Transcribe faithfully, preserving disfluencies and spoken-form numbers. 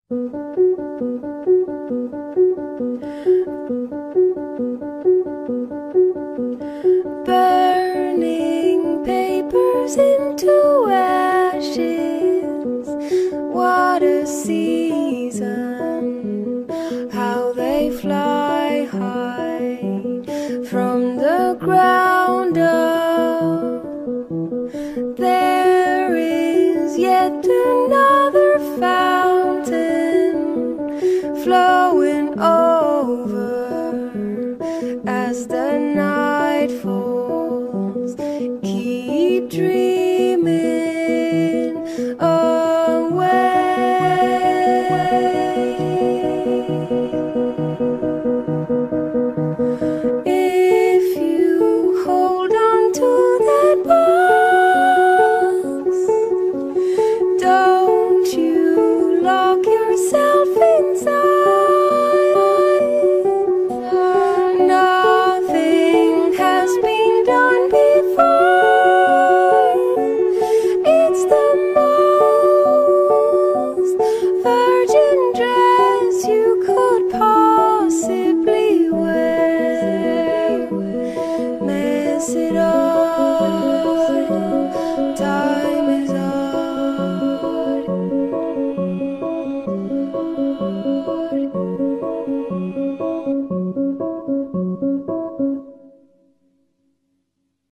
Burning papers into ashes. What a season, how they fly high from the ground up. There is yet another fountain flowing over as the night falls. Keep dreaming away. If you hold on to that box, don't you lock yourself